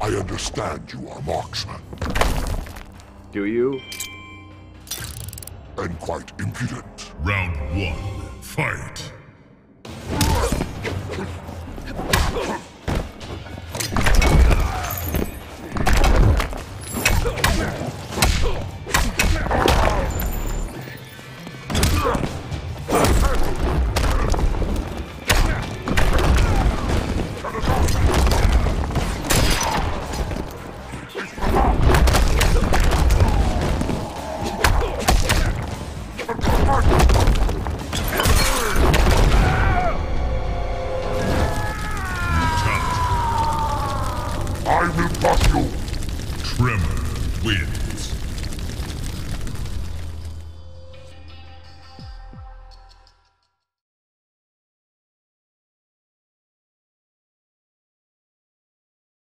I understand you are marksman, Do you? and quite impudent. Round one, fight. I will bust you! Tremor wins.